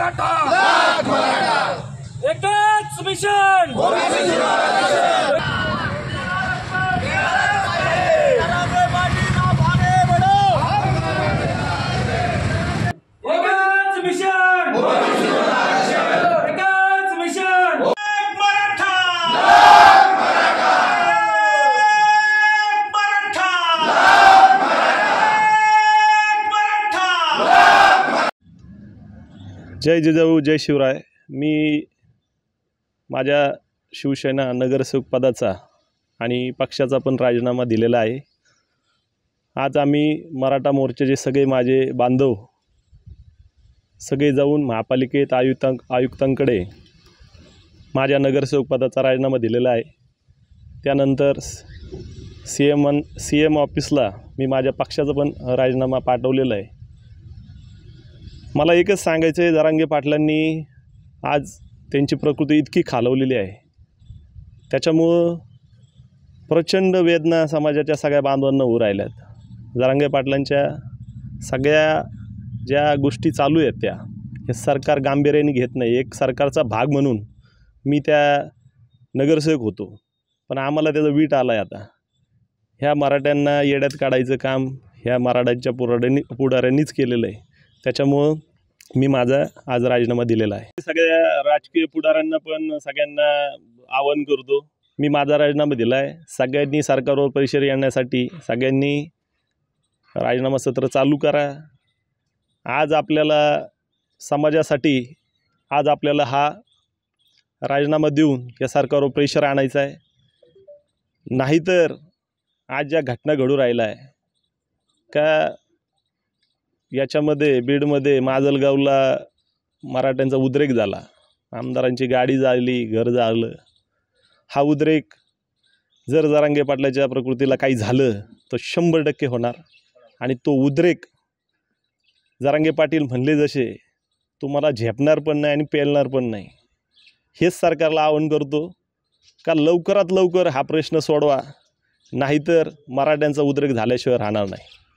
मराठा एकच मिशन जय जिजाऊ जय शिवराय। मी माझ्या शिवसेना नगरसेवक पदाचा आणि पक्षाचा पण राजीनामा दिलेला आहे। आज आम्ही मराठा मोर्चाचे सगळे माझे बांधव सगळे जाऊन महापालिकेत आयुक्तांकडे माझ्या नगरसेवक पदाचा राजीनामा दिलेला आहे। त्यानंतर सीएम ऑफिसला मी माझ्या पक्षाचा पण राजीनामा पाठवलेला आहे। मला एकच सांगायचं आहे, जरांगे पाटलांनी आज त्यांची प्रकृती इतकी खालवलेली आहे, त्याच्यामुळं प्रचंड वेदना समाजाच्या सगळ्या बांधवांना होऊ राहिल्यात। जरांगे पाटलांच्या सगळ्या ज्या गोष्टी चालू आहेत त्या हे सरकार गांभीर्याने घेत नाही। एक सरकारचा भाग म्हणून मी त्या नगरसेवक होतो, पण आम्हाला त्याचा वीट आला आहे। आता ह्या मराठ्यांना येड्यात काढायचं काम ह्या मराठ्यांच्या पुढाऱ्यांनीच केलेलं आहे। त्याच्यामुळं मी माझा आज राजीनामा दिलेला आहे। सगळ्या राजकीय पुढाऱ्यांना पण सगळ्यांना आवाहन करतो, मी माझा राजीनामा दिला आहे। सगळ्यांनी सरकारवर प्रेशर येण्यासाठी सगळ्यांनी राजीनामा सत्र चालू करा। आज आपल्याला समाजासाठी आज आपल्याला हा राजीनामा देऊन या सरकारवर प्रेशर आणायचं आहे। नाहीतर आज ज्या घटना घडू राहिल्या आहे का याच्यामध्ये बीडमध्ये माजलगावला मराठ्यांचा उद्रेक झाला, आमदारांची गाडी जाळली, घर जाळलं। हा उद्रेक जर जरांगे पाटलाच्या प्रकृतीला काही झालं तर 100% होणार। आणि तो उद्रेक जरांगे पाटील म्हणले जसे तुम्हाला झेपणार पण नाही आणि पेलणार पण नाही। हेच सरकारला आवाहन करतो का लवकरात लवकर हा प्रश्न सोडवा, नाहीतर मराठ्यांचा उद्रेक झाल्याशिवाय राहणार नाही।